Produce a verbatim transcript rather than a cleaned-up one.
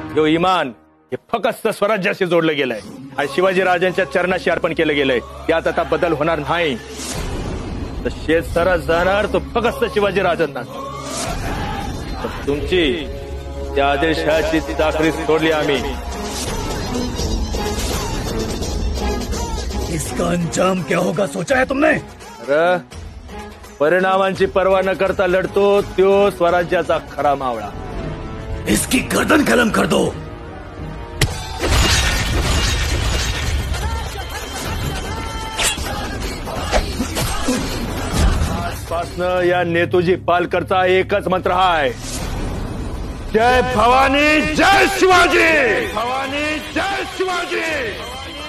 जो इमान हे फक्त स्वराज्याशी जोडलं गेलंय आणि शिवाजी राजांच्या चरणाशी अर्पण केलं गेलंय. त्यात आता बदल होणार नाही. तर शेत सरस जाणार तो फक्त शिवाजी राजांना. तुमची त्या आदेशाची चाकरी सोडली आम्ही. इसका अंजाम क्या होगा सोचा है तुमने? अरे परिणामांची पर्वा न करता लढतो त्यो स्वराज्याचा खरा मावळा. इसकी गर्दन कलम कर दो. आजपासनं या नेतूजी पालकरचा एकच मंत्र आहे, जय भवानी जय शिवाजी. भवानी जय शिवाजी.